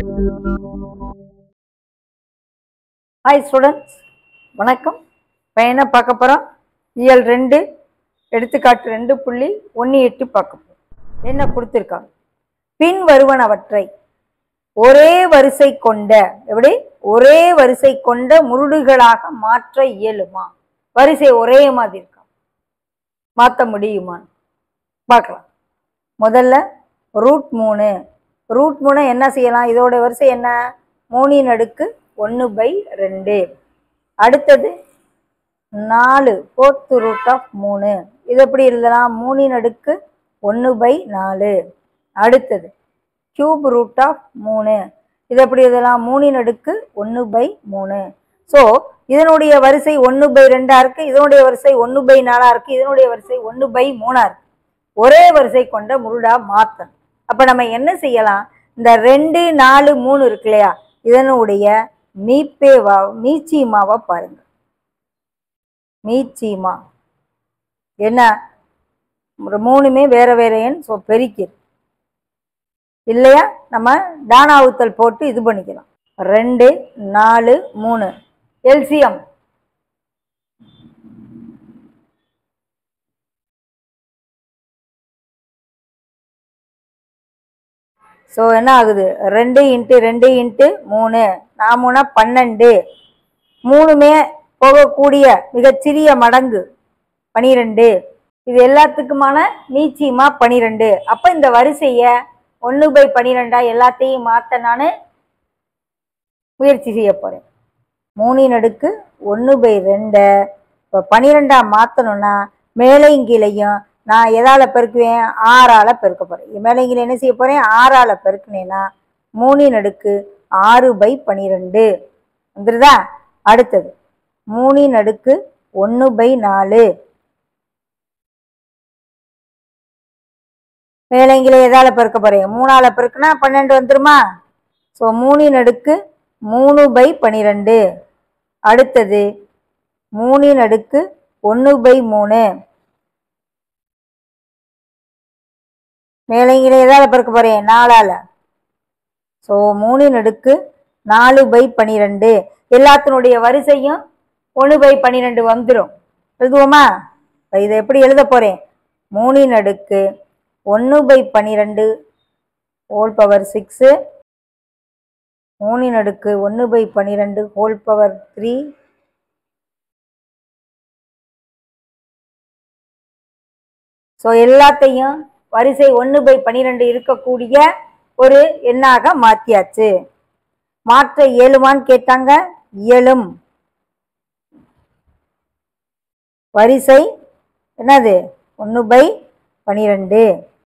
Hi students, வணக்கம். இப்போ என்ன பார்க்க போகிறோம்? இயல் 2 எடுத்துக்காட்டு 2.18 பார்க்க போகிறோம். என்ன கொடுத்துருக்காங்க? பின் வருவனவற்றை ஒரே வரிசை கொண்ட ஒரே வரிசை கொண்ட முருடுகளாக மாற்ற இயலுமா? வரிசை ஒரே மாதிரி இருக்கா, மாற்ற முடியுமான்னு பார்க்கலாம். முதல்ல ரூட் 3 என்ன செய்யலாம்? இதோட வரிசை என்ன? 3/1/2. அடுத்தது 4 4th root of 3. இது எப்படி எழுதலாம்? 3/1/4. அடுத்தது கியூப் ரூட் ஆஃப் 3. இது எப்படி எழுதலாம்? 3/1/3. ஸோ இதனுடைய வரிசை 1/2 இருக்கு, இதனுடைய வரிசை 1/4 இருக்கு, இதனுடைய வரிசை 1/3 இருக்கு. ஒரே வரிசை கொண்ட முருடா மாத்தணும். அப்ப நம்ம என்ன செய்யலாம்? இந்த 2 4 3 இருக்கு இல்லையா, இதனுடைய மீச்சீமாவை பாருங்க. மீச்சீமா என்ன? மூணுமே வேற வேற எண். ஸோ பெருக்கிடு இல்லையா, நம்ம தானாவுத்தல் போட்டு இது பண்ணிக்கலாம். 2 4 3 எல்சிஎம் ஸோ என்ன ஆகுது? 2 × 2 × 3 4 12. மூணுமே போகக்கூடிய மிகச்சிறிய மடங்கு 12. இது எல்லாத்துக்குமான மீச்சியமா 12. அப்ப இந்த வரிசைய 1/12 எல்லாத்தையும் மாத்த நான் முயற்சி செய்ய போறேன். 3/1/2 இப்போ 12 மாத்தணும்னா மேலையும் கீழையும் நான் எதால பெருக்குவேன்? 6ஆல பெருக்க போறேன். மேலையும் கீழே என்ன செய்ய போறேன்? 6ஆல பெருக்குனேன்னா 3/6/12 வந்துருதா? அடுத்தது 3/1/4. மேலைங்கில எதால பெருக்க போறேன்? 3ஆல பெருக்குனா 12 வந்துருமா? ஸோ 3/3/12. அடுத்தது 3/1/3. மேலைங்கில எதால பெருக்க போறேன்? 4ஆல. ஸோ 3/4/12. எல்லாத்தினுடைய வரிசையும் 1/12 வந்துடும். எழுதுவோமா? இதை எப்படி எழுத போறேன்? 3/1/12 whole power 6, 3/1/12 whole power 3, so எல்லாத்தையும் வரிசை 1/12 இருக்கக்கூடிய ஒரு எண்ணாக மாற்றியாச்சு. மாற்ற இயலுமான்னு கேட்டாங்க. இயலும். வரிசை என்னது? 1/12.